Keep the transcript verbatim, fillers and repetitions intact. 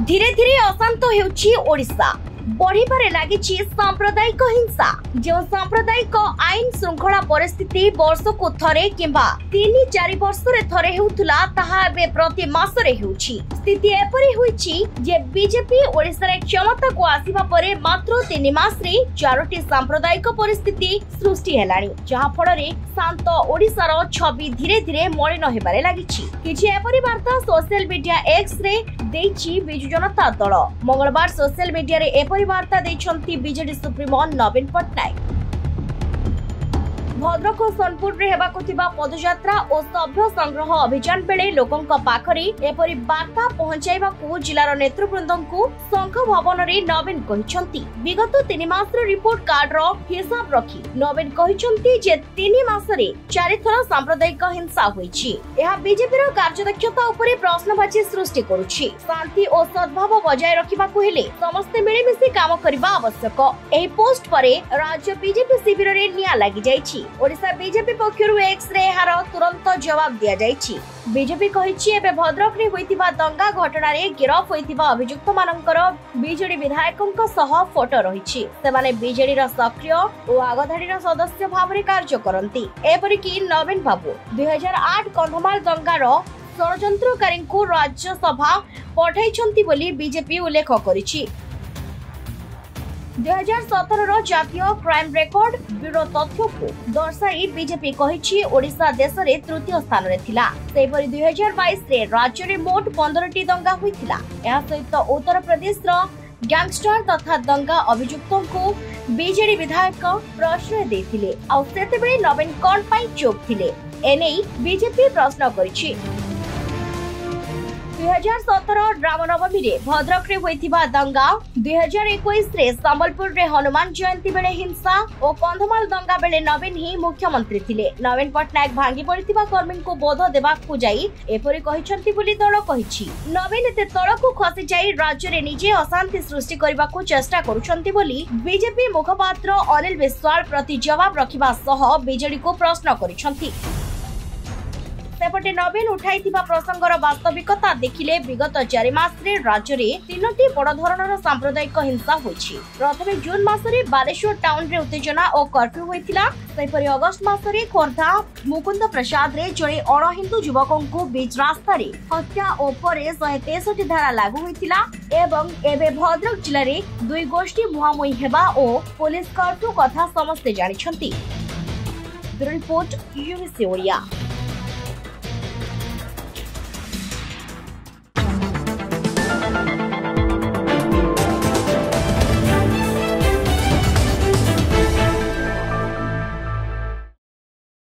धीरे धीरे अशांत हेउछि ओडिशा बढ़िबारे लागिछि सांप्रदायिक हिंसा जो सांप्रदायिक आईन श्रृंखला परिस्थिति वर्षको थरे किंबा तीन चार वर्षरे थरे हेउथुला ताहा एबे प्रति मासरे हेउछि। स्थिति एपरि होइछि जे बीजेपी ओडिशा रे क्षमता को आसीबा परे मात्र तीन मास रे चारोटी सांप्रदायिक परिस्थिति सृष्टि हेलाणी जहा फଳରେ शांत ओडिशा रो छवि धीरे धीरे मलिन हेबारे लागिछि। किछि एपरि वार्ता सोशल मीडिया एक्स रे देछि बिजु जनता दल मंगलवार सोशल मीडिया रे एपरि वार्ता देछंती बीजेडी सुप्रीमो नवीन पट्टनायक। भद्रक और सोनपुर रे हेबाकु थिबा पदयात्रा और सभ्य संग्रह अभियान बेले लोकंक पाखरे एपरि वार्ता पहुंचाइबाकु जिलार नेतृवृंदंकु संघ भवन रे नवीन कहिसंती। विगत तीन मास रो रिपोर्ट कार्ड रो हिसाब रखी नवीन कहिसंती जे तीन मास रे चार थर सांप्रदायिक हिंसा होईछि। एहा बीजेपी रो कार्यदक्षता उपरे प्रश्नवाची सृष्टि करूछि। शांति और सद्भाव बजाय रखिबाकु हेले समस्त मिली मिसी काम करबा आवश्यक। एही पोस्ट परे राज्य बीजेपी शिविर रे निया लागि जाइछि। ओडिशा बीजेपी पक्षरु एक्स रे हार तुरंत जवाब दिया जाइछि। बीजेपी कहिछि एबे भद्रक रे होइतिबा दंगा घटना रे गिरफ होइतिबा अभियुक्त मानकर बीजेडी विधायकक सह फोटो रहिछि। सेमाने बीजेडी रा सक्रिय ओ आगधाडी रा सदस्य भाबरे कार्य करंती। एपरि कि नवीन बाबू दो हज़ार आठ कंधमाल दंगा रो षडयंत्रकारी को राज्यसभा पठाइछंती बोली बीजेपी उल्लेख करिछि। दो हज़ार सत्रह रो जातीय क्राइम रेकॉर्ड ब्यूरो तथ्य को दर्शाई बीजेपी कहिछि ओडिशा देश रे तृतीय स्थान रे थिला। सेपरि दो हज़ार बाईस रे राज्य रे मोट पंद्रह टी दंगा होइथिला। एहा सहित उत्तर प्रदेश रो गैंगस्टर तथा दंगा अभियुक्तों को बीजेडी विधायक प्रश्रय देथिले आ सेतेबेले नवीन कोन पई चुप थिले एनै बीजेपी प्रश्न करिछि। दो हज़ार सत्रह रामनवमी रे भद्रक रे होइथिबा दंगा दो हज़ार इक्कीस रे संबलपुर रे हनुमान जयंती बेले हिंसा और कंधमाल दंगा बेले नवीन ही मुख्यमंत्री थिले। नवीन पट्टनायक भांगी पड़िथिबा कर्मी को बोध देबाकू जाई एपरि कहिसंती बोली दल कहिछि। नवीन एते तळकू खसी जाई राज्य रे निजे अशांति सृष्टि करबाकू चेष्टा करूछंती बोली बीजेपी मुखपात्र अनिल विश्वाल प्रति जवाब रखिबा सह बीजेडी को प्रश्न करिसंती। सेपटे नवीन उठाइथिबा प्रसंगर वास्तविकता देखिले विगत चार मास रे राज्य रे तीनोटी बड़ धरणर सांप्रदायिक हिंसा होइछि। प्रथमे जून मास रे बालेश्वर टाउन रे उत्तेजना और कर्फ्यू होइथिला। सेपरि अगस्त मास रे खोर्धा मुकुंद प्रसाद रे जणे अण हिंदू युवकों को बीच रास्ता रे हत्या और परे एक सौ तेसठ धारा लागू होइथिला एवं एबे भद्रक जिल्ला रे दुई गोष्ठी मुहामुही हेबा और पुलिस कर्फ्यू कथा समस्ते जानिछंती। Bureau report UBC Odia.